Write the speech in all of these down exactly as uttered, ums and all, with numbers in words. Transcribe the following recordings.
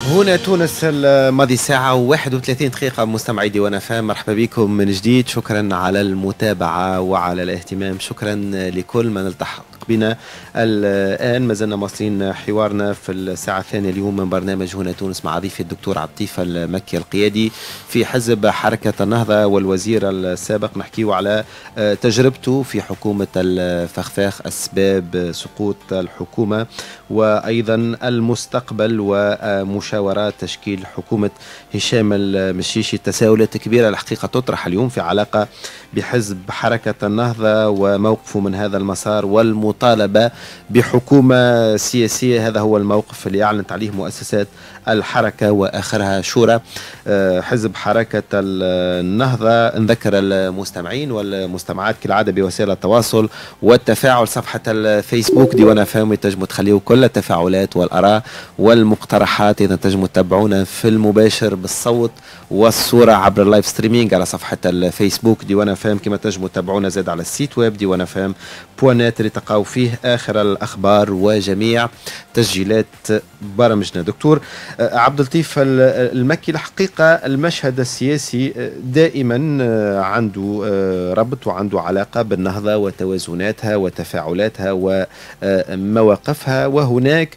هنا تونس الماضي ساعة وواحد وثلاثين دقيقة مستمعي ديوان اف ام، مرحبا بكم من جديد. شكرا على المتابعة وعلى الاهتمام، شكرا لكل من التحق بنا. الآن ما زلنا مواصلين حوارنا في الساعة الثانية اليوم من برنامج هنا تونس مع ضيفي الدكتور عبد اللطيف المكي القيادي في حزب حركة النهضة والوزير السابق. نحكيه على تجربته في حكومة الفخفاخ، أسباب سقوط الحكومة، وأيضا المستقبل ومشاورات تشكيل حكومة هشام المشيشي. تساؤلات كبيرة الحقيقة تطرح اليوم في علاقة بحزب حركة النهضة وموقفه من هذا المسار والمطالبة بحكومة سياسية. هذا هو الموقف اللي أعلنت عليه مؤسسات الحركة وآخرها شورى. حزب حركة النهضة نذكر المستمعين والمستمعات كالعادة بوسائل التواصل والتفاعل، صفحة الفيسبوك ديوان اف ام تنجموا تخليوا كل التفاعلات والآراء والمقترحات. إذا تنجموا تتابعونا في المباشر بالصوت والصورة عبر اللايف ستريمينج على صفحة الفيسبوك ديوان اف ام، كما تنجموا تتابعونا زاد على السيت ويب ديوان اف ام بوانات اللي تلقاو فيه آخر الأخبار وجميع تسجيلات برامجنا. دكتور عبد اللطيف المكي، الحقيقة المشهد السياسي دائما عنده ربط وعنده علاقة بالنهضة وتوازناتها وتفاعلاتها ومواقفها، وهناك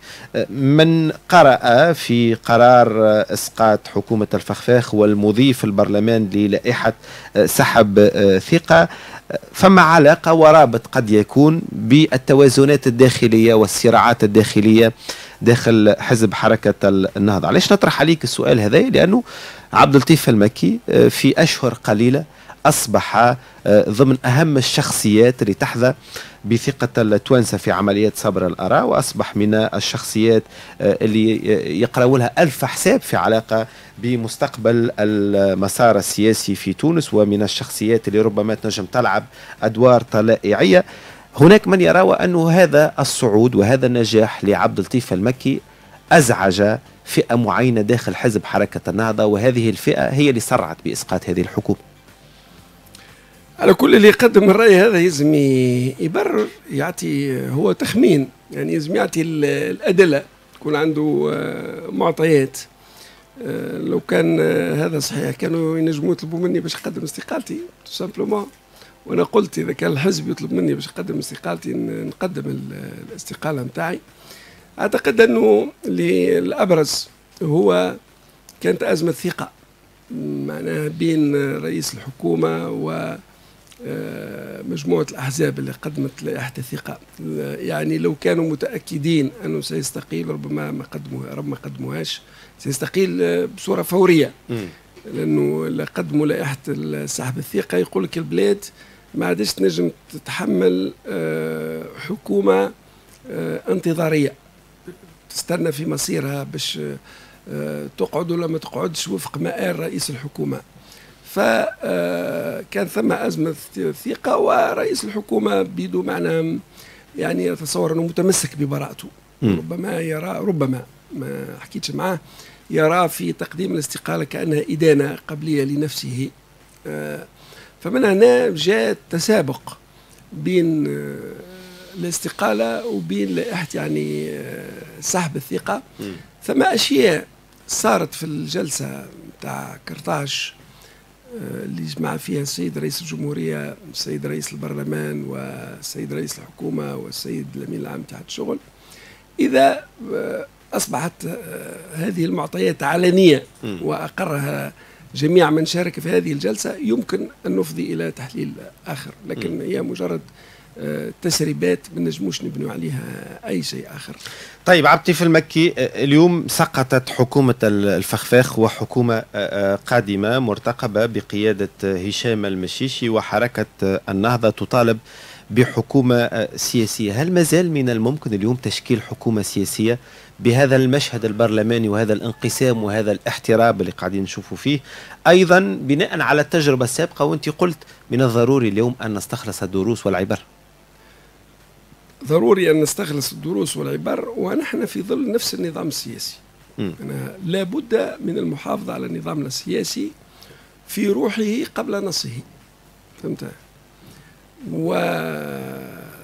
من قرأ في قرار إسقاط حكومة الفخفاخ والمضي في البرلمان للائحة سحب ثقة فما علاقة ورابط قد يكون بالتوازنات الداخلية والصراعات الداخلية داخل حزب حركة النهضة. علاش نطرح عليك السؤال هذا؟ لأنه عبد اللطيف المكي في أشهر قليلة أصبح ضمن أهم الشخصيات اللي تحظى بثقة التوانسة في عمليات صبر الآراء، وأصبح من الشخصيات اللي يقرأوا لها ألف حساب في علاقة بمستقبل المسار السياسي في تونس، ومن الشخصيات اللي ربما تنجم تلعب أدوار طلائعية. هناك من يرى أن هذا الصعود وهذا النجاح لعبد اللطيف المكي أزعج فئة معينة داخل حزب حركة النهضة، وهذه الفئة هي اللي سرعت بإسقاط هذه الحكومة. على كل اللي يقدم الرأي هذا يلزم يبرر، يعطي هو تخمين، يعني يلزم يعطي الأدلة، يكون عنده معطيات. لو كان هذا صحيح كانوا ينجموا يطلبوا مني باش نقدم استقالتي سامبلومون، وانا قلت اذا كان الحزب يطلب مني باش نقدم استقالتي نقدم الاستقاله نتاعي. اعتقد انه الابرز هو كانت ازمه ثقه معناها بين رئيس الحكومه و مجموعة الأحزاب اللي قدمت لائحة الثقة. يعني لو كانوا متأكدين أنه سيستقيل ربما ما قدموها، ربما ما قدموهاش، سيستقيل بصورة فورية. م. لأنه قدموا لائحة سحب الثقة يقول لك البلاد ما عادش تنجم تتحمل حكومة انتظارية تستنى في مصيرها باش تقعد ولا ما تقعدش وفق مآل رئيس الحكومة. فكان ثم أزمة ثقة، ورئيس الحكومة بيدو معنى يعني يتصور أنه متمسك ببراءته. ربما يرى، ربما ما حكيتش معاه، يرى في تقديم الاستقالة كأنها إدانة قبلية لنفسه. فمن هنا جاء تسابق بين الاستقالة وبين لائحة يعني سحب الثقة. ثم أشياء صارت في الجلسة تاع كرطاج اللي جمع فيها السيد رئيس الجمهورية، السيد رئيس البرلمان، والسيد رئيس الحكومة، والسيد الأمين العام تاع الشغل. إذا أصبحت هذه المعطيات علنية وأقرها جميع من شارك في هذه الجلسة، يمكن أن نفضي إلى تحليل آخر، لكن هي مجرد تسريبات ما نجموش نبنوا عليها أي شيء آخر. طيب عبد اللطيف المكي، اليوم سقطت حكومة الفخفاخ وحكومة قادمة مرتقبة بقيادة هشام المشيشي، وحركة النهضة تطالب بحكومة سياسية. هل مازال من الممكن اليوم تشكيل حكومة سياسية بهذا المشهد البرلماني وهذا الانقسام وهذا الاحتراب اللي قاعدين نشوفوا فيه، أيضا بناء على التجربة السابقة؟ وانت قلت من الضروري اليوم أن نستخلص الدروس والعبر. ضروري أن نستخلص الدروس والعبر ونحن في ظل نفس النظام السياسي. أنا لا بد من المحافظة على نظامنا السياسي في روحه قبل نصه، فهمت؟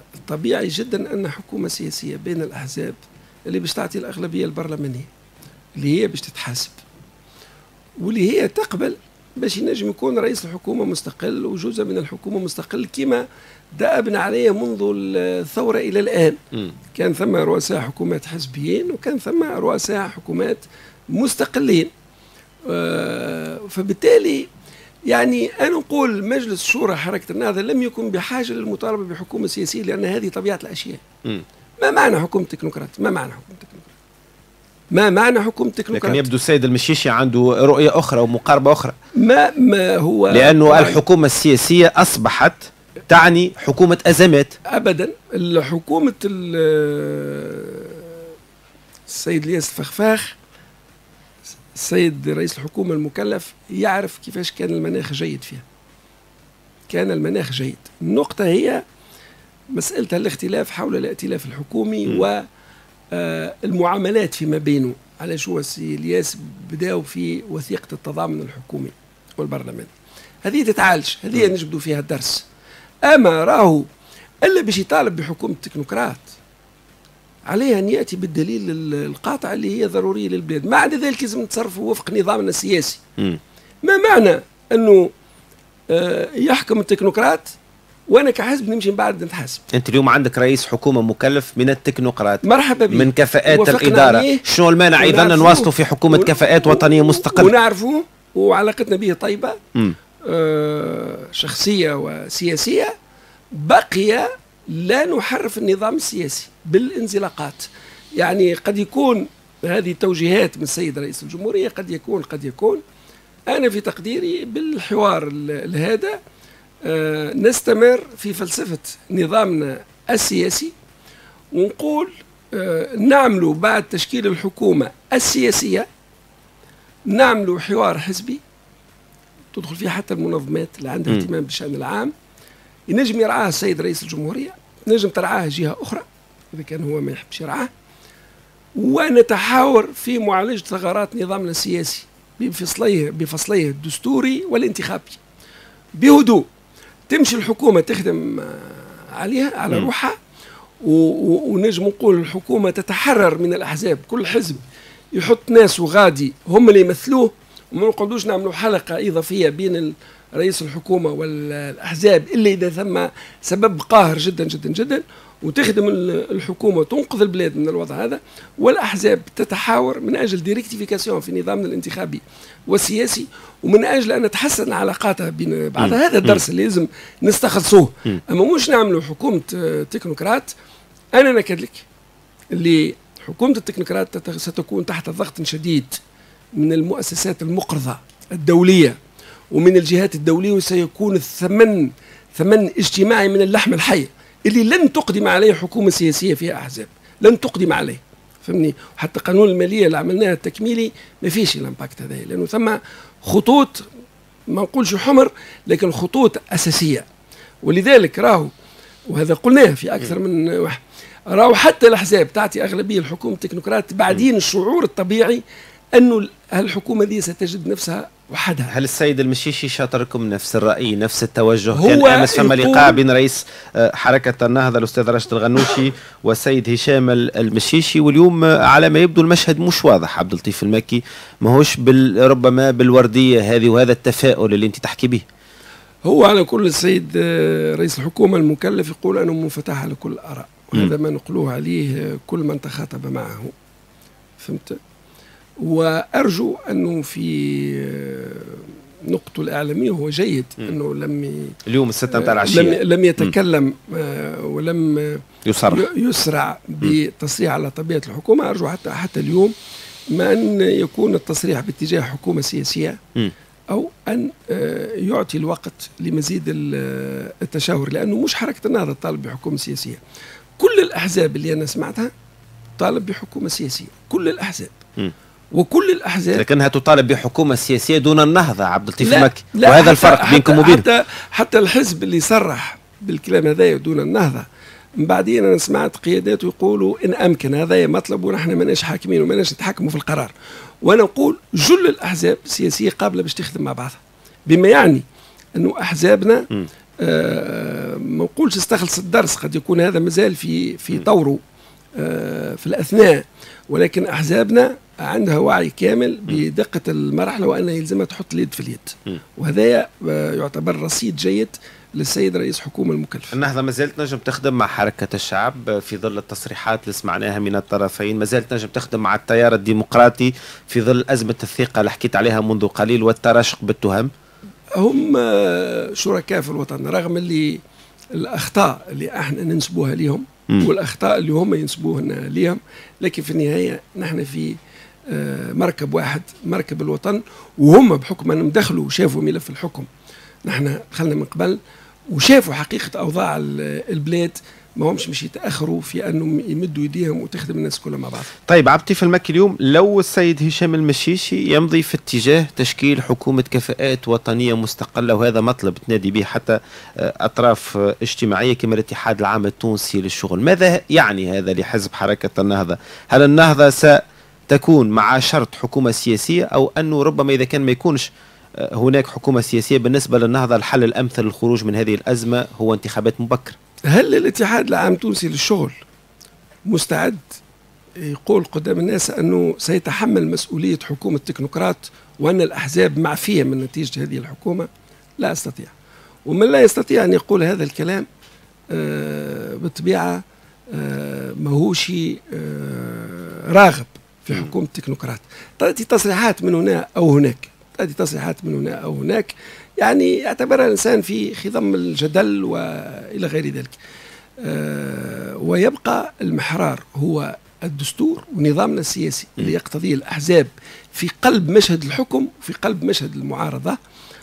وطبيعي جدا أن حكومة سياسية بين الأحزاب اللي باش تعطي الأغلبية البرلمانية اللي هي باش تتحاسب، واللي هي تقبل باش ينجم يكون رئيس الحكومة مستقل وجزء من الحكومة مستقل كما دأبنا عليه منذ الثورة إلى الآن. م. كان ثم رؤساء حكومات حزبيين وكان ثم رؤساء حكومات مستقلين. آه فبالتالي يعني أنا نقول مجلس شورى حركة النهضة لم يكن بحاجة للمطالبة بحكومة سياسية، لأن هذه طبيعة الأشياء. م. ما معنى حكومة تكنوقراط؟ ما معنى حكومة تكنوقراط؟ ما معنى حكومة تكنوقراط؟ لكن يبدو السيد المشيشي عنده رؤية أخرى ومقاربة أخرى. ما ما هو لأنه الحكومة السياسية أصبحت تعني حكومة أزمات. أبدا. الحكومة السيد الياس الفخفاخ السيد رئيس الحكومة المكلف يعرف كيفاش كان المناخ جيد فيها. كان المناخ جيد. النقطة هي مسألة الاختلاف حول الائتلاف الحكومي م. والمعاملات فيما بينه. على شو السيد الياس بداوا في وثيقة التضامن الحكومي والبرلمان. هذه تتعالج، هذه نجبدوا فيها الدرس. أما راهو إلا باش يطالب بحكومة تكنوقراط عليه أن يأتي بالدليل القاطع اللي هي ضرورية للبلاد. ما عدا ذلك لازم نتصرفوا وفق نظامنا السياسي. م. ما معنى أنه يحكم التكنوقراط وانا كحزب نمشي من بعد نتحاسب. انت اليوم عندك رئيس حكومه مكلف من التكنوقراط، مرحبا بك، من كفاءات الاداره. شنو المانع ايضا نواصلوا في حكومه كفاءات وطنيه مستقله ونعرفوه وعلاقتنا به طيبه آه شخصيه وسياسيه. بقي لا نحرف النظام السياسي بالانزلاقات. يعني قد يكون هذه توجيهات من السيد رئيس الجمهوريه، قد يكون قد يكون انا في تقديري بالحوار هذا آه نستمر في فلسفة نظامنا السياسي ونقول آه نعملوا بعد تشكيل الحكومة السياسية نعملوا حوار حزبي تدخل فيه حتى المنظمات اللي عندها اهتمام بالشأن العام، ينجم يرعاه السيد رئيس الجمهورية، ينجم ترعاه جهة أخرى إذا كان هو ما يحبش يرعاه، ونتحاور في معالجة ثغرات نظامنا السياسي بفصليه بفصليه الدستوري والانتخابي بهدوء. تمشي الحكومة تخدم عليها على روحها، ونجم نقول الحكومة تتحرر من الأحزاب، كل حزب يحط ناس وغادي هم اللي يمثلوه، وما نقعدوش نعملوا حلقة إضافية بين رئيس الحكومة والأحزاب إلا إذا ثم سبب قاهر جدا جدا جدا، وتخدم الحكومة وتنقذ البلاد من الوضع هذا، والأحزاب تتحاور من أجل ديريكتيفيكاسيون في نظامنا الانتخابي والسياسي، ومن أجل أن نتحسن علاقاتها بين بعض. هذا الدرس اللي لازم نستخلصوه. أما مش نعملوا حكومة تكنوقراط. أنا نكد لك اللي حكومة التكنوقراط ستكون تحت ضغط شديد من المؤسسات المقرضة الدولية ومن الجهات الدولية، وسيكون الثمن ثمن اجتماعي من اللحم الحي اللي لن تقدم عليه حكومة سياسية فيها أحزاب، لن تقدم عليه، فهمني. وحتى قانون المالية اللي عملناه التكميلي ما فيش الامباكت هذا، لأنه ثم خطوط ما نقولش حمر لكن خطوط أساسية. ولذلك راهو وهذا قلناه في أكثر من واحد، راهو حتى الأحزاب تعطي أغلبية الحكومة التكنوقراط بعدين الشعور الطبيعي أنه الحكومة دي ستجد نفسها وحدها. هل السيد المشيشي شاطركم نفس الرأي نفس التوجه؟ كان أمس فما لقاء بين رئيس حركة النهضة الأستاذ راشد الغنوشي والسيد هشام المشيشي، واليوم على ما يبدو المشهد مش واضح. عبد اللطيف المكي ماهوش بال ربما بالوردية هذه وهذا التفاؤل اللي أنت تحكي به. هو على كل السيد رئيس الحكومة المكلف يقول أنه منفتح على كل الآراء، وهذا ما نقولوه عليه كل من تخاطب معه، فهمت؟ وأرجو أنه في نقطة الإعلامية هو جيد أنه لم اليوم الستة متاع العشية لم, لم يتكلم ولم يسرع, يسرع بتصريح على طبيعة الحكومة. أرجو حتى حتى اليوم ما أن يكون التصريح باتجاه حكومة سياسية أو أن يعطي الوقت لمزيد التشاور، لأنه مش حركة النهضة تطالب بحكومة سياسية. كل الأحزاب اللي أنا سمعتها طالب بحكومة سياسية، كل الأحزاب م. وكل الأحزاب، لكنها تطالب بحكومة سياسية دون النهضة. عبد اللطيف المكي، وهذا الفرق بينكم وبين حتى, حتى الحزب اللي صرح بالكلام هذا دون النهضة، من بعدين أنا سمعت قيادات يقولوا إن أمكن هذا مطلب ونحن ماناش حاكمين وماناش نتحكموا في القرار. وأنا نقول جل الأحزاب السياسية قابلة باش تخدم مع بعضها، بما يعني أنه أحزابنا آه ما نقولش استخلص الدرس، قد يكون هذا مازال في في طوره آه في الأثناء، ولكن أحزابنا عندها وعي كامل بدقة المرحلة وأنها يلزمها تحط اليد في اليد، وهذا يعتبر رصيد جيد للسيد رئيس حكومة المكلف. النهضة ما زالت نجم تخدم مع حركة الشعب في ظل التصريحات اللي سمعناها من الطرفين، ما زالت نجم تخدم مع التيار الديمقراطي في ظل أزمة الثقة اللي حكيت عليها منذ قليل والتراشق بالتهم. هم شركاء في الوطن رغم اللي الأخطاء اللي احنا ننسبوها لهم م. والأخطاء اللي هم ينسبوها لهم، لكن في النهاية نحن في مركب واحد، مركب الوطن، وهم بحكم أنهم دخلوا وشافوا ملف الحكم. نحن دخلنا من قبل وشافوا حقيقة أوضاع البلاد، ما همش مش يتأخروا في أنهم يمدوا يديهم وتخدم الناس كلها مع بعض. طيب عبد اللطيف المكي، اليوم لو السيد هشام المشيشي يمضي في اتجاه تشكيل حكومة كفاءات وطنية مستقلة، وهذا مطلب تنادي به حتى أطراف اجتماعية كما الاتحاد العام التونسي للشغل، ماذا يعني هذا لحزب حركة النهضة؟ هل النهضة ستكون مع شرط حكومة سياسية، أو أنه ربما إذا كان ما يكونش هناك حكومة سياسية بالنسبة للنهضة الحل الأمثل للخروج من هذه الأزمة هو انتخابات مبكرة؟ هل الاتحاد العام التونسي للشغل مستعد يقول قدام الناس أنه سيتحمل مسؤولية حكومة تكنوقراط وأن الأحزاب معفية من نتيجة هذه الحكومة؟ لا أستطيع. ومن لا يستطيع أن يقول هذا الكلام آه بالطبيعة آه ماهوش آه راغب في حكومة تكنوقراط. تأتي تصريحات من هنا أو هناك، تأتي تصريحات من هنا أو هناك، يعني يعتبرها الإنسان في خضم الجدل وإلى غير ذلك. أه ويبقى المحرار هو الدستور ونظامنا السياسي اللي يقتضيه الأحزاب في قلب مشهد الحكم وفي قلب مشهد المعارضة،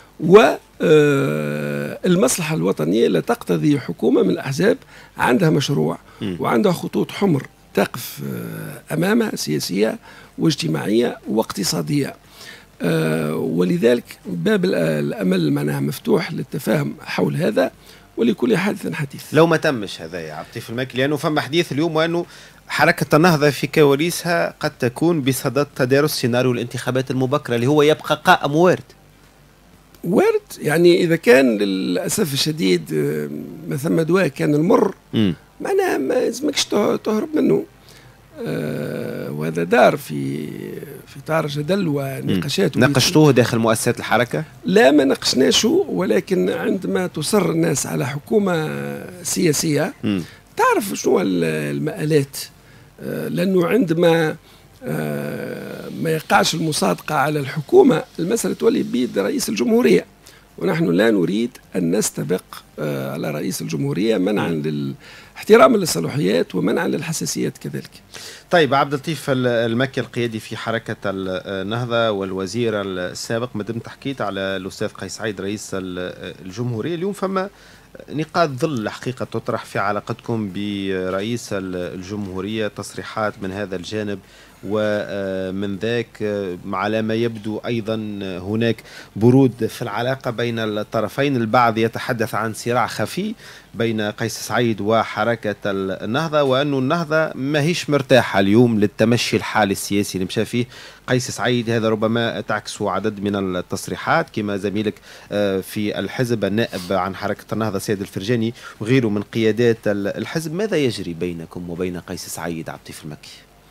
والمصلحة الوطنية لا تقتضي حكومة من الأحزاب عندها مشروع وعندها خطوط حمر تقف أمامها سياسية واجتماعية واقتصادية. آه ولذلك باب الأمل معناها مفتوح للتفاهم حول هذا، ولكل حادث حديث. لو ما تمش هذا يا عبد اللطيف المكي، لأنه فما حديث اليوم وأنه حركة النهضة في كواليسها قد تكون بصدد تدارس سيناريو الانتخابات المبكرة اللي هو يبقى قائم وارد. وارد يعني إذا كان للأسف الشديد ما ثم دواء كان المر معناها ما يلزمكش تهرب منه. آه وهذا دار في في اطار جدل ونقاشات. ناقشتوه داخل مؤسسات الحركه؟ لا ما ناقشناشه، ولكن عندما تصر الناس على حكومه سياسيه م. تعرف شنو المآلات. آه لانه عندما آه ما يقعش المصادقه على الحكومه المساله تولي بيد رئيس الجمهوريه، ونحن لا نريد أن نستبق آه على رئيس الجمهورية منعا للاحترام للصلاحيات ومنعا للحساسيات كذلك. طيب عبد اللطيف المكي القيادي في حركة النهضة والوزير السابق، ما دمت حكيت على الأستاذ قيس سعيد رئيس الجمهورية، اليوم فما نقاط ظل حقيقة تطرح في علاقتكم برئيس الجمهورية، تصريحات من هذا الجانب ومن ذاك على ما يبدو أيضا هناك برود في العلاقة بين الطرفين. البعض يتحدث عن صراع خفي بين قيس سعيد وحركة النهضة، وأن النهضة ما هيش مرتاحة اليوم للتمشي الحالي السياسي اللي مشى فيه قيس سعيد. هذا ربما تعكسه عدد من التصريحات كما زميلك في الحزب النائب عن حركة النهضة سيد الفرجاني وغيره من قيادات الحزب. ماذا يجري بينكم وبين قيس سعيد عبد اللطيف المكي؟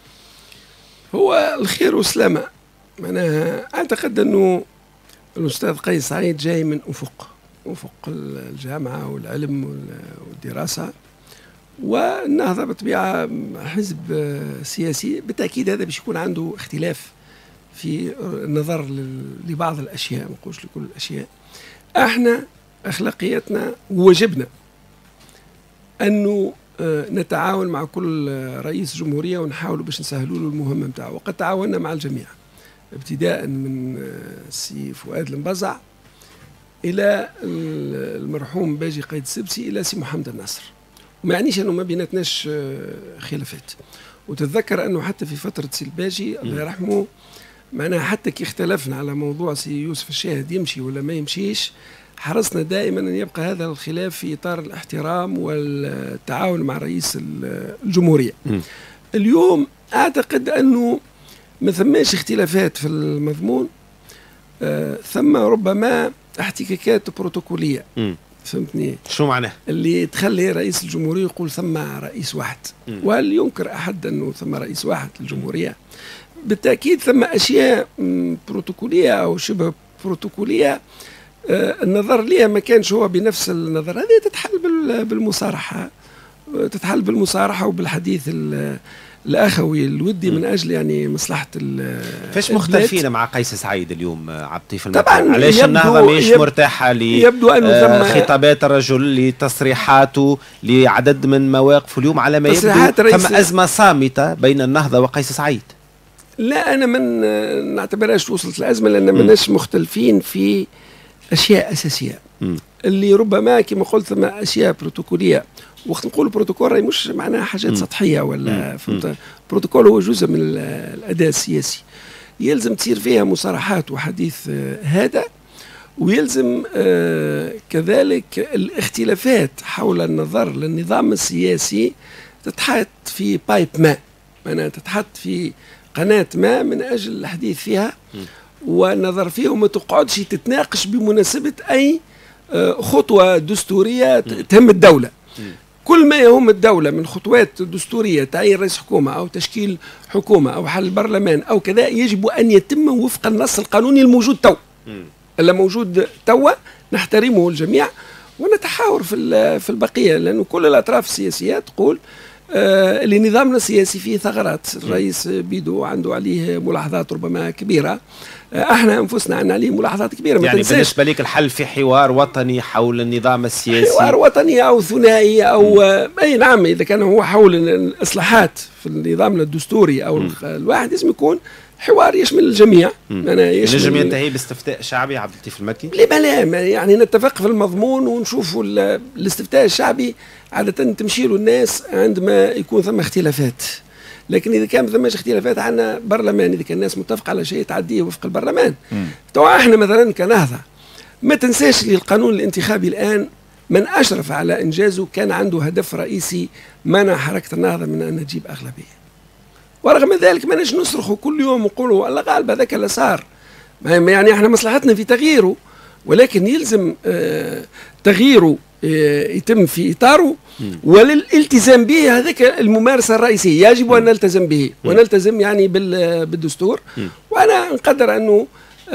هو الخير والسلامة. معناها أعتقد أنه الأستاذ قيس سعيد جاي من أفق أفق الجامعة والعلم والدراسة، والنهضة بطبيعة حزب سياسي، بالتأكيد هذا باش يكون عنده اختلاف في النظر لبعض الأشياء، ما نقولش لكل الأشياء. احنا أخلاقياتنا وواجبنا أنه نتعاون مع كل رئيس جمهورية ونحاول باش نسهلوا له المهمة نتاعو، وقد تعاوننا مع الجميع ابتداء من السي فؤاد المبزع إلى المرحوم باجي قايد السبسي إلى سي محمد الناصر، وما يعنيش أنه ما بيناتناش خلافات. وتتذكر أنه حتى في فترة سي الباجي الله يرحمه معناها حتى كي اختلفنا على موضوع سي يوسف الشاهد يمشي ولا ما يمشيش، حرصنا دائما أن يبقى هذا الخلاف في إطار الاحترام والتعاون مع رئيس الجمهورية. م. اليوم أعتقد أنه ما ثماش اختلافات في المضمون، آه ثم ربما احتكاكات بروتوكولية. م. فهمتني؟ شو معناه؟ اللي تخلي رئيس الجمهورية يقول ثم رئيس واحد. م. وهل ينكر أحد أنه ثم رئيس واحد للجمهورية؟ بالتأكيد ثم أشياء بروتوكولية أو شبه بروتوكولية النظر ليها ما كانش هو بنفس النظر. هذه تتحل بالمصارحة، تتحل بالمصارحة وبالحديث الأخوي الودي من أجل يعني مصلحة. فاش مختلفين مع قيس سعيد اليوم عبد اللطيف المكي؟ طبعا علاش النهضة مش مرتاحة لخطابات الرجل، لتصريحاته، لعدد من مواقفه اليوم على ما يبدو ثم أزمة صامتة بين النهضة وقيس سعيد؟ لا أنا من نعتبرهاش وصلت الأزمة، لأن ماناش مختلفين في أشياء أساسية م. اللي ربما كما قلت ثم أشياء بروتوكولية. وقت نقول بروتوكول راهي مش معناها حاجات م. سطحية ولا فهمت. بروتوكول هو جزء من الأداء السياسي، يلزم تصير فيها مصارحات وحديث هذا، ويلزم آه كذلك الاختلافات حول النظر للنظام السياسي تتحط في بايب ماء، معناها تتحط في قناة ماء من أجل الحديث فيها م. والنظر فيه، وما تقعدش تتناقش بمناسبة أي خطوة دستورية تهم الدولة. كل ما يهم الدولة من خطوات دستورية، تعيين رئيس حكومة أو تشكيل حكومة أو حل برلمان أو كذا، يجب أن يتم وفق النص القانوني الموجود تو. اللي موجود تو نحترمه الجميع ونتحاور في في البقية، لأنه كل الأطراف السياسية تقول آه لنظامنا السياسي فيه ثغرات. الرئيس بيدو عنده عليه ملاحظات ربما كبيرة، آه احنا انفسنا عندنا عليه ملاحظات كبيرة. يعني بالنسبة لك الحل في حوار وطني حول النظام السياسي، حوار وطني او ثنائي او آه اي نعم، اذا كان هو حول الاصلاحات في النظام الدستوري او م. الواحد لازم يكون حوار يشمل الجميع. أنا يشمل ينتهي باستفتاء شعبي عبد اللطيف المكي؟ لما لا، يعني نتفق في المضمون ونشوفوا الاستفتاء الشعبي عادة تمشي له الناس عندما يكون ثم اختلافات، لكن إذا كان ثم اختلافات عندنا برلمان، إذا كان الناس متفقة على شيء تعديه وفق البرلمان. طبعا احنا مثلا كنهضة ما تنساش لي القانون الانتخابي الآن من أشرف على إنجازه كان عنده هدف رئيسي منع حركة النهضة من أن نجيب أغلبية، ورغم ذلك ما نجي نصرخوا كل يوم ونقولوا الله غالب هذاك اللي صار. يعني احنا مصلحتنا في تغييره، ولكن يلزم اه تغييره اه يتم في اطاره وللالتزام به. هذاك الممارسه الرئيسيه يجب ان نلتزم به ونلتزم يعني بالدستور. وانا نقدر انه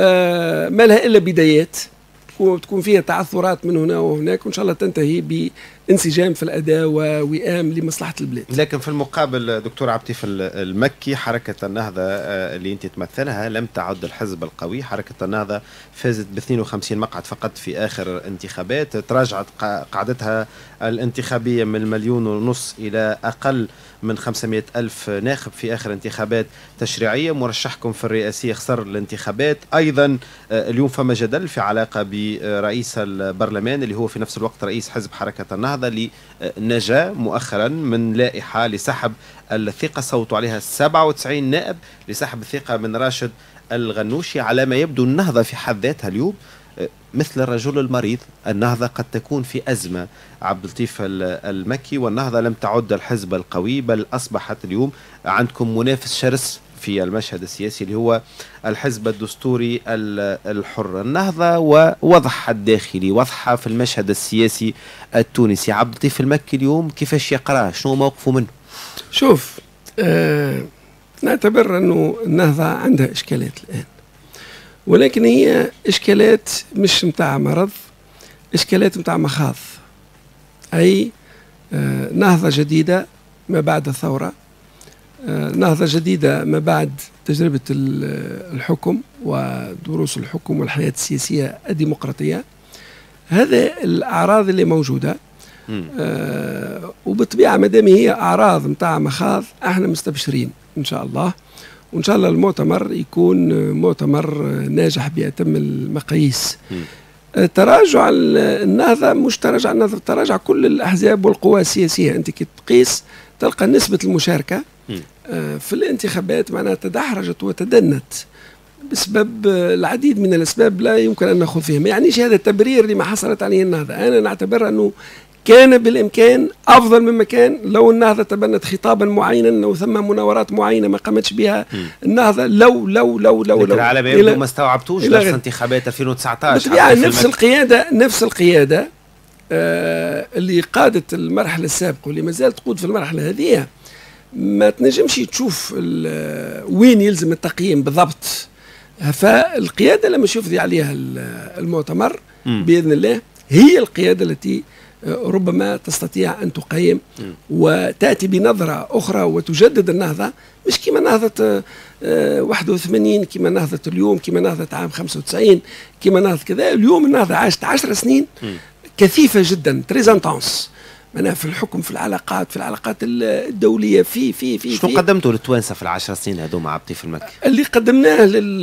اه ما لها الا بدايات، تكون فيها تعثرات من هنا وهناك، وإن شاء الله تنتهي بانسجام في الأداء ووئام لمصلحة البلاد. لكن في المقابل دكتور عبد اللطيف المكي، حركة النهضة اللي أنت تمثلها لم تعد الحزب القوي. حركة النهضة فازت ب اثنين وخمسين مقعد فقط في آخر انتخابات، تراجعت قاعدتها الانتخابية من مليون ونص إلى أقل من خمسمائة ألف ناخب في آخر انتخابات تشريعية. مرشحكم في الرئاسية خسر الانتخابات. أيضا اليوم فما جدل في علاقة برئيس البرلمان اللي هو في نفس الوقت رئيس حزب حركة النهضة، اللي نجا مؤخرا من لائحة لسحب الثقة صوتوا عليها سبعة وتسعين نائب لسحب الثقة من راشد الغنوشي. على ما يبدو النهضة في حد ذاتها اليوم مثل الرجل المريض. النهضة قد تكون في أزمة عبد اللطيف المكي، والنهضة لم تعد الحزب القوي، بل أصبحت اليوم عندكم منافس شرس في المشهد السياسي اللي هو الحزب الدستوري الحر. النهضة ووضعها الداخلي وضعها في المشهد السياسي التونسي. عبد اللطيف المكي اليوم كيفاش يقرأ؟ شنو موقفه منه؟ شوف، آه نعتبر أنه النهضة عندها إشكالات الآن، ولكن هي إشكالات مش متاع مرض، إشكالات متاع مخاض. أي آه نهضة جديدة ما بعد الثورة، آه نهضة جديدة ما بعد تجربة الحكم ودروس الحكم والحياة السياسية الديمقراطية. هذا الأعراض اللي موجودة، آه وبالطبيعة مادام هي أعراض متاع مخاض احنا مستبشرين إن شاء الله، وإن شاء الله المؤتمر يكون مؤتمر ناجح بأتم المقاييس. تراجع النهضة مش تراجع النهضة، تراجع كل الأحزاب والقوى السياسية. أنت كي تقيس تلقى نسبة المشاركة في الانتخابات معناها تدحرجت وتدنت بسبب العديد من الأسباب لا يمكن أن نأخذ فيها. ما يعنيش هذا التبرير لما حصلت عليه النهضة. أنا نعتبر أنه كان بالإمكان أفضل مما كان لو النهضة تبنت خطابا معينا، لو ثم مناورات معينة ما قامتش بها النهضة، لو لو لو لو لو على ما يبدو ما استوعبتوش في انتخابات ألفين وتسعة عشر. يعني نفس القيادة نفس القيادة آه اللي قادت المرحلة السابقة واللي ما زالت تقود في المرحلة هذه ما تنجمش تشوف وين يلزم التقييم بالضبط. فالقياده لما يفضي عليها المؤتمر م. باذن الله هي القياده التي ربما تستطيع ان تقيم م. وتاتي بنظره اخرى وتجدد النهضه، مش كما نهضه واحد وثمانين، كما نهضه اليوم، كما نهضه عام خمسة وتسعين، كما نهضه كذا. اليوم النهضه عاشت عشر سنين م. كثيفه جدا، تريز انتونس، معناها في الحكم، في العلاقات، في العلاقات الدوليه، في في في شنو قدمتوا للتوانسه في العشر سنين هذوما عبد اللطيف المكي؟ اللي قدمناه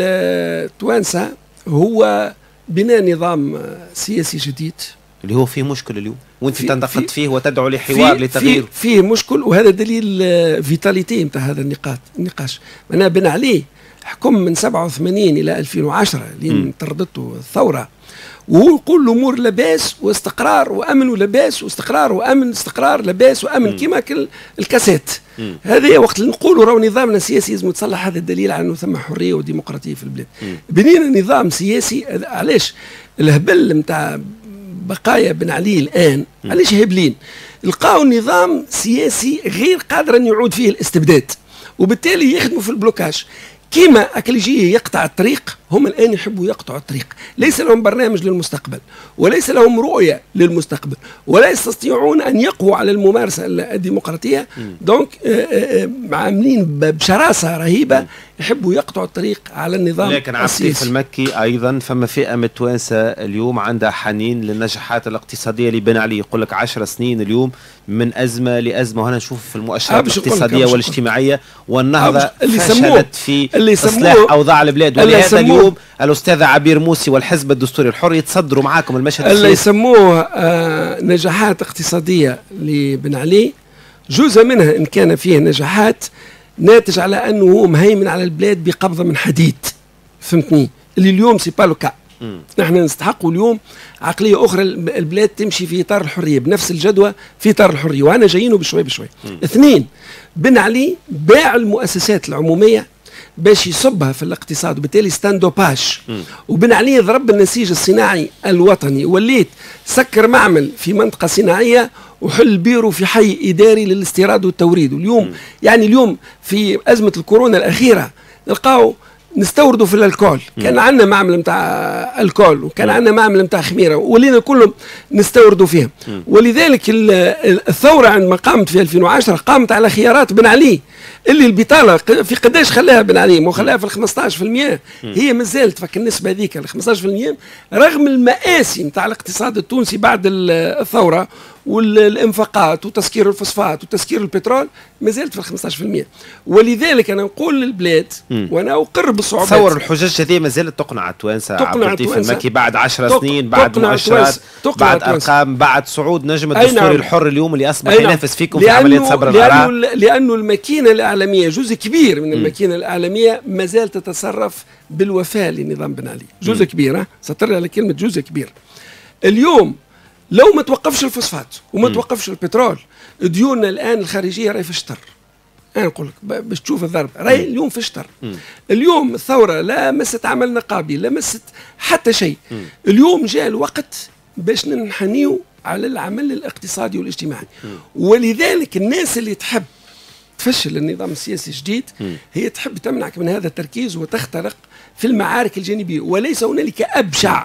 للتوانسه هو بناء نظام سياسي جديد اللي هو فيه مشكل اليوم، وانت تنتقد فيه وتدعو لحوار لتغيير. فيه, فيه مشكل، وهذا دليل فيتاليتي نتاع هذا النقاش النقاش معناها بن علي حكم من سبعة وثمانين الى ألفين وعشرة لين طردته الثوره، وهو يقول الامور لاباس واستقرار وامن ولاباس واستقرار وامن، استقرار لاباس وامن كيما الكاسات. هذه وقت اللي نقولوا راهو نظامنا السياسي لازم يتصلح، هذا الدليل على انه ثم حريه وديمقراطيه في البلاد. بنينا نظام سياسي. علاش الهبل نتاع بقايا بن علي الان علاش هابلين؟ لقاو نظام سياسي غير قادر ان يعود فيه الاستبداد، وبالتالي يخدموا في البلوكاج. كيما أكليجية يقطع الطريق، هم الآن يحبوا يقطعوا الطريق، ليس لهم برنامج للمستقبل وليس لهم رؤية للمستقبل ولا يستطيعون أن يقووا على الممارسة الديمقراطية. دونك عاملين بشراسة رهيبة، يحبوا يقطعوا الطريق على النظام السياسي. لكن عبد اللطيف المكي أيضا فما فئة من التوانسة اليوم عندها حنين للنجاحات الاقتصادية لبن علي، يقول لك عشر سنين اليوم من أزمة لأزمة، وهنا نشوف في المؤشرات الاقتصادية والاجتماعية والنهضة اللي فشلت في اللي إصلاح أوضاع البلاد. ولهذا اليوم الأستاذ عبير موسي والحزب الدستوري الحر يتصدروا معاكم المشهد اللي يسموه آه نجاحات اقتصادية لبن علي. جزء منها إن كان فيه نجاحات ناتج على أنه هو مهيمن على البلاد بقبضة من حديد، فهمتني؟ اللي اليوم سي با لو كا. نحن نستحقوا اليوم عقلية أخرى، البلاد تمشي في إطار الحرية بنفس الجدوى في إطار الحرية، وأنا جايينه بشوي بشوي. اثنين، بن علي باع المؤسسات العمومية باش يصبها في الاقتصاد، وبالتالي ستاندوباج. وبن علي ضرب النسيج الصناعي الوطني، وليت سكر معمل في منطقة صناعية وحل بيرو في حي إداري للاستيراد والتوريد. واليوم يعني اليوم في أزمة الكورونا الأخيرة نلقاو نستوردوا في الالكول، كان عندنا معمل نتاع الكول وكان عندنا معمل نتاع خميره، ولينا كلهم نستوردوا فيهم. ولذلك الثوره عندما قامت في ألفين وعشرة قامت على خيارات بن علي، اللي البطاله في قداش خلاها بن علي؟ مو خلاها في ال خمسطاش بالمئة، هي مازالت فك النسبه هذيك ال خمسطاش بالمئة رغم المآسي نتاع الاقتصاد التونسي بعد الثوره والانفاقات وتسكير الفوسفات وتسكير البترول، ما زالت في ال خمسطاش بالمئة. ولذلك انا نقول للبلاد وانا اقر بالصعوبات. تصور الحجج هذه ما زالت تقنع التوانسه عبد اللطيف المكي بعد عشر سنين، بعد مؤشرات، بعد ارقام، بعد صعود نجم الدستوري نعم. الحر اليوم اللي اصبح ينافس فيكم في عمليه صبر العراء. لانه لانه الماكينه الاعلاميه، جزء كبير من الماكينه الاعلاميه ما زالت تتصرف بالوفاء لنظام بن علي، جزء م. كبير. ها سطر على كلمه جزء كبير. اليوم لو ما توقفش الفوسفات وما م. توقفش البترول، ديوننا الان الخارجيه راهي في الشطر. انا نقول لك باش تشوف الضرب راهي اليوم في الشطر. اليوم الثوره لا مست عمل نقابي، لا مست حتى شيء. م. اليوم جاء الوقت باش ننحنيو على العمل الاقتصادي والاجتماعي. م. ولذلك الناس اللي تحب تفشل النظام السياسي الجديد هي تحب تمنعك من هذا التركيز وتخترق في المعارك الجانبيه، وليس هنالك ابشع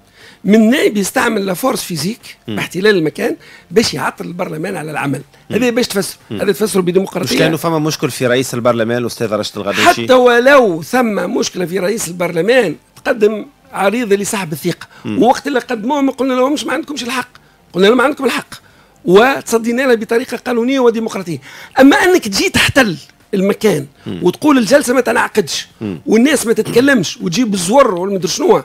من نائب يستعمل لا فورس فيزيك باحتلال المكان باش يعطل البرلمان على العمل. هذا باش تفسر، هذا تفسره بديمقراطيه. مش كانوا فما مشكل في رئيس البرلمان الاستاذ رشد الغنوشي؟ حتى ولو ثم مشكله في رئيس البرلمان تقدم عريضه لسحب الثقه، ووقت اللي قدموهم قلنا لهمش ما عندكمش الحق، قلنا لهم عندكم الحق وتصدينا لها بطريقه قانونيه وديمقراطيه. اما انك تجي تحتل المكان مم. وتقول الجلسه ما تنعقدش والناس ما تتكلمش وتجيب الزور ولا مدري شنو،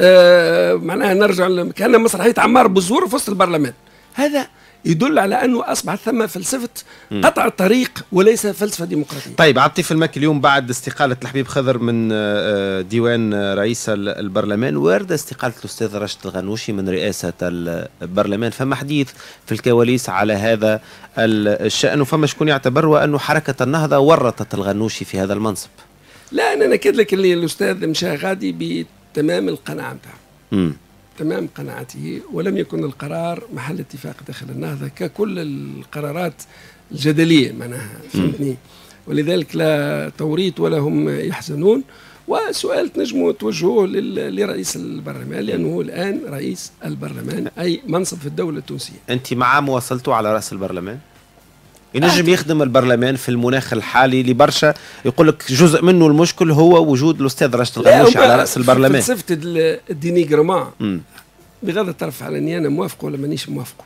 آه معناها نرجع كان مسرحيه عمار بالزور في وسط البرلمان، هذا يدل على انه اصبح ثم فلسفه قطع الطريق وليس فلسفه ديمقراطيه. طيب عبد اللطيف المكي، اليوم بعد استقاله الحبيب خضر من ديوان رئيس البرلمان وارد استقاله الاستاذ رشد الغنوشي من رئاسه البرلمان، فما حديث في الكواليس على هذا الشان، وفما شكون يعتبر وانه حركه النهضه ورطت الغنوشي في هذا المنصب؟ لا انا ناكد لك اللي الاستاذ مشى غادي بتمام القناعه نتاعو، تمام قناعته، ولم يكن القرار محل اتفاق داخل النهضة ككل القرارات الجدليه معناها فهمتني. ولذلك لا توريط ولا هم يحزنون. وسؤال تنجموا توجهوه لرئيس البرلمان لانه الان رئيس البرلمان اي منصب في الدوله التونسيه. انت مع مواصلته على راس البرلمان؟ ينجم يخدم البرلمان في المناخ الحالي اللي برشا يقول لك جزء منه المشكل هو وجود الاستاذ راشد الغنوشي على راس البرلمان. فلسفه الدينيغرما بغض الطرف على اني انا موافقه ولا مانيش موافقه،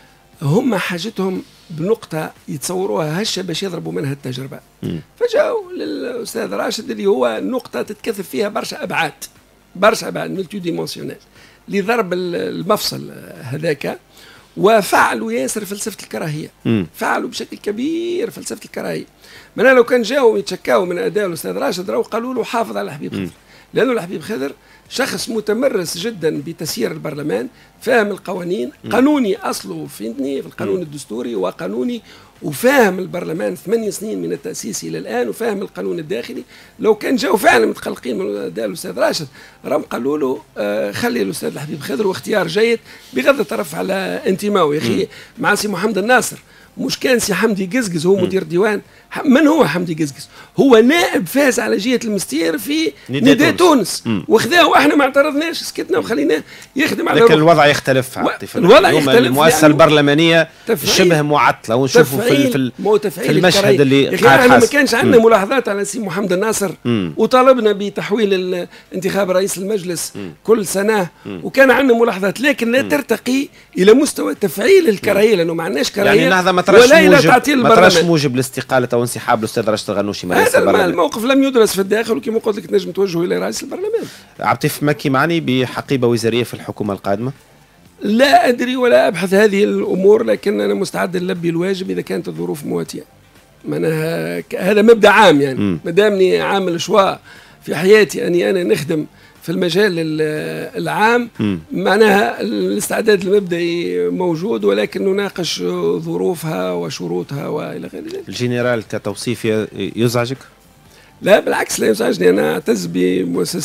هم حاجتهم بنقطه يتصوروها هشه باش يضربوا منها التجربه. فجاوا للاستاذ راشد اللي هو نقطه تتكثف فيها برشا ابعاد، برشا ابعاد ملتي ديمونسيونيل لضرب المفصل هذاك. وفعلوا ياسر فلسفه الكراهيه، م. فعلوا بشكل كبير فلسفه الكراهيه. من لو كان جاوا يتشكاوا من اداء الاستاذ راشد راهو قالوا له حافظ على الحبيب خضر، لانه الحبيب خضر شخص متمرس جدا بتسيير البرلمان، فاهم القوانين، م. قانوني اصله فهمتني في القانون م. الدستوري وقانوني، وفاهم البرلمان ثمانية سنين من التاسيس الى الان، وفاهم القانون الداخلي. لو كان جاوا فعلا متقلقين من اداء الاستاذ راشد راهم قالوا له آه خلي الاستاذ الحبيب خضر، واختيار جيد بغض الطرف على انتمائه. يا اخي مع سي محمد الناصر مش كان سي حمدي قزقز هو مدير ديوان؟ من هو حمدي قزقز؟ هو نائب فاز على جهه المستير في نداء تونس، وخذاه واحنا ما اعترضناش، سكتنا وخليناه يخدم على لكن الوضع يختلف و... الوضع يختلف. المؤسسه يعني البرلمانيه شبه معطله، ونشوفوا في في, في المشهد اللي قاعد احنا ما كانش عندنا ملاحظات على سي محمد الناصر، مم. وطالبنا بتحويل انتخاب رئيس المجلس مم. كل سنه، مم. وكان عندنا ملاحظات، لكن لا ترتقي الى مستوى تفعيل الكراهيه، لانه ما عندناش كراهيه يعني ما تراش موجب ما تراش موجب الاستقاله او انسحاب الاستاذ راشد الغنوشي من رئيس البرلمان. الموقف لم يدرس في الداخل، وكما قلت لك تنجم توجهه الى رئيس البرلمان. عبد مكي معني بحقيبه وزاريه في الحكومه القادمه؟ لا ادري ولا ابحث هذه الامور، لكن انا مستعد نلبي الواجب اذا كانت الظروف مواتيه. معناها هذا مبدا عام، يعني ما دامني عامل شواء في حياتي اني انا نخدم في المجال العام، م. معناها الاستعداد المبدئي موجود، ولكن نناقش ظروفها وشروطها والى غير ذلك. الجنرال كتوصيف يزعجك؟ لا بالعكس لا يزعجني، انا اعتز بمؤسسه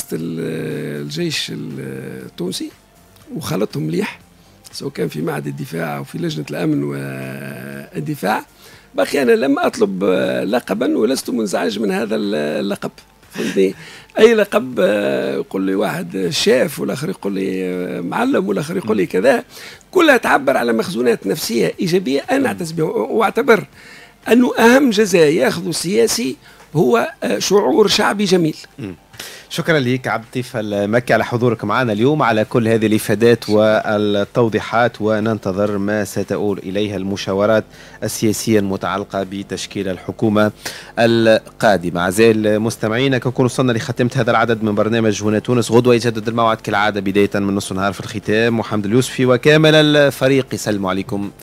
الجيش التونسي وخلطهم مليح، سواء كان في معهد الدفاع او في لجنه الامن والدفاع. باقي انا لم اطلب لقبا ولست منزعج من هذا اللقب. فهمتني؟ اي لقب يقول لي واحد شاف والاخر يقول لي معلم والاخر يقول لي كذا، كلها تعبر على مخزونات نفسيه ايجابيه انا اعتز بها، واعتبر انه اهم جزاء ياخذه السياسي هو شعور شعبي جميل. م. شكرا لك عبد اللطيف المكي على حضورك معنا اليوم، على كل هذه الافادات والتوضيحات، وننتظر ما ستؤول اليها المشاورات السياسيه المتعلقه بتشكيل الحكومه القادمه. اعزائي المستمعين، كنكون وصلنا لختمه هذا العدد من برنامج هنا تونس. غدوه يجدد الموعد كالعاده بدايه من نصف النهار. في الختام محمد اليوسفي وكامل الفريق يسلموا عليكم.